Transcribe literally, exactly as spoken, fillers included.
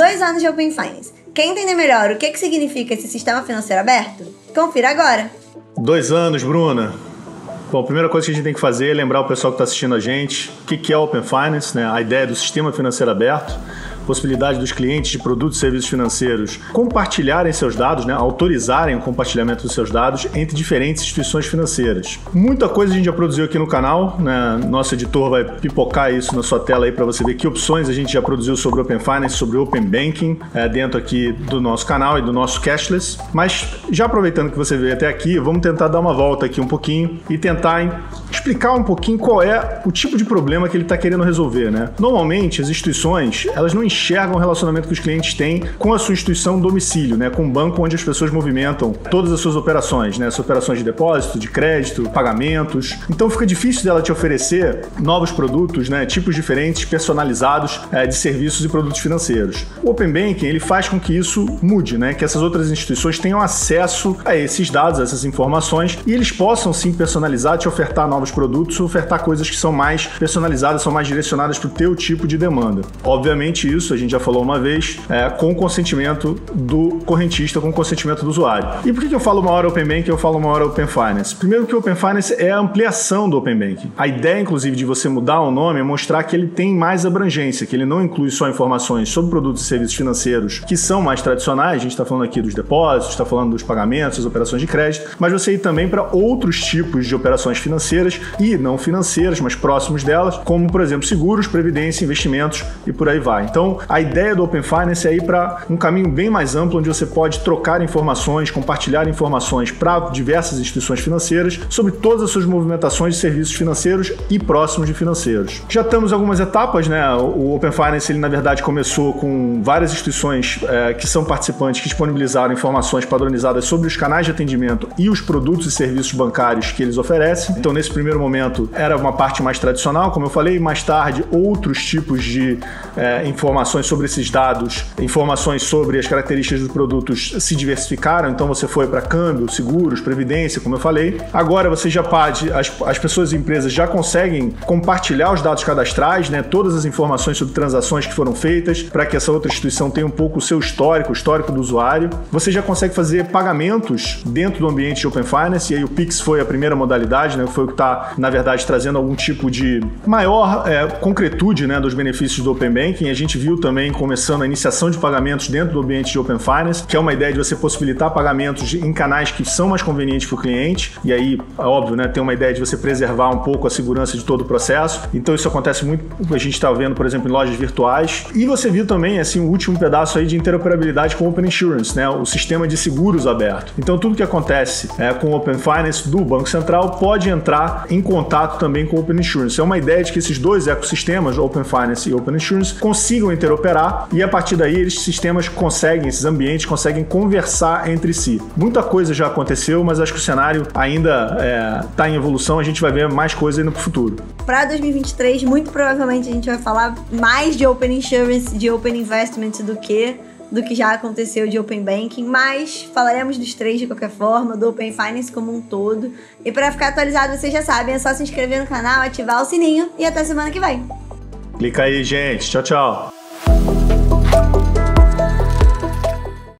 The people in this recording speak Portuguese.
Dois anos de Open Finance. Quer entender melhor o que, que significa esse sistema financeiro aberto? Confira agora. Dois anos, Bruna. Bom, a primeira coisa que a gente tem que fazer é lembrar o pessoal que está assistindo a gente o que, que é Open Finance, né? A ideia do sistema financeiro aberto, possibilidade dos clientes de produtos e serviços financeiros compartilharem seus dados, né, autorizarem o compartilhamento dos seus dados entre diferentes instituições financeiras. Muita coisa a gente já produziu aqui no canal, né? Nosso editor vai pipocar isso na sua tela aí para você ver que opções a gente já produziu sobre Open Finance, sobre Open Banking, é, dentro aqui do nosso canal e do nosso Cashless. Mas já aproveitando que você veio até aqui, vamos tentar dar uma volta aqui um pouquinho e tentar hein, explicar um pouquinho qual é o tipo de problema que ele está querendo resolver, né? Normalmente, as instituições, elas não enxergam o relacionamento que os clientes têm com a sua instituição domicílio, né? Com o banco onde as pessoas movimentam todas as suas operações, né? As operações de depósito, de crédito, pagamentos. Então fica difícil dela te oferecer novos produtos, né? Tipos diferentes, personalizados é, de serviços e produtos financeiros. O Open Banking, ele faz com que isso mude, né? Que essas outras instituições tenham acesso a esses dados, a essas informações e eles possam sim personalizar, te ofertar novos produtos, ofertar coisas que são mais personalizadas, são mais direcionadas para o teu tipo de demanda. Obviamente isso, a gente já falou uma vez, é, com o consentimento do correntista, com o consentimento do usuário. E por que eu falo uma hora Open Banking e eu falo uma hora Open Finance? Primeiro que o Open Finance é a ampliação do Open Banking. A ideia, inclusive, de você mudar o nome é mostrar que ele tem mais abrangência, que ele não inclui só informações sobre produtos e serviços financeiros que são mais tradicionais, a gente está falando aqui dos depósitos, está falando dos pagamentos, das operações de crédito, mas você ir também para outros tipos de operações financeiras e não financeiras, mas próximos delas, como, por exemplo, seguros, previdência, investimentos e por aí vai. Então, a ideia do Open Finance é ir para um caminho bem mais amplo, onde você pode trocar informações, compartilhar informações para diversas instituições financeiras sobre todas as suas movimentações de serviços financeiros e próximos de financeiros. Já estamos em algumas etapas, né? O Open Finance, ele na verdade começou com várias instituições é, que são participantes que disponibilizaram informações padronizadas sobre os canais de atendimento e os produtos e serviços bancários que eles oferecem. Então, nesse primeiro momento, era uma parte mais tradicional, como eu falei, mais tarde, outros tipos de é, informações sobre esses dados, informações sobre as características dos produtos se diversificaram, então você foi para câmbio, seguros, previdência, como eu falei. Agora você já pode, as, as pessoas e empresas já conseguem compartilhar os dados cadastrais, né, todas as informações sobre transações que foram feitas, para que essa outra instituição tenha um pouco o seu histórico, o histórico do usuário. Você já consegue fazer pagamentos dentro do ambiente de Open Finance, e aí o Pix foi a primeira modalidade, né, foi o que está, na verdade, trazendo algum tipo de maior é, concretude, né, dos benefícios do Open Banking. A gente viu também começando a iniciação de pagamentos dentro do ambiente de Open Finance, que é uma ideia de você possibilitar pagamentos em canais que são mais convenientes para o cliente, e aí, é óbvio, né, tem uma ideia de você preservar um pouco a segurança de todo o processo. Então isso acontece muito, a gente está vendo, por exemplo, em lojas virtuais. E você viu também, assim, o último pedaço aí de interoperabilidade com o Open Insurance, né, o sistema de seguros aberto. Então tudo que acontece é, com o Open Finance do Banco Central pode entrar em contato também com o Open Insurance. É uma ideia de que esses dois ecossistemas, Open Finance e Open Insurance, consigam interoperar e a partir daí esses sistemas conseguem, esses ambientes conseguem conversar entre si. Muita coisa já aconteceu, mas acho que o cenário ainda está é, em evolução, a gente vai ver mais coisa ainda para o futuro. Para dois mil e vinte e três, muito provavelmente a gente vai falar mais de Open Insurance, de Open Investment do que do que já aconteceu de Open Banking, mas falaremos dos três de qualquer forma, do Open Finance como um todo. E para ficar atualizado, vocês já sabem, é só se inscrever no canal, ativar o sininho e até semana que vem. Clica aí, gente. Tchau, tchau.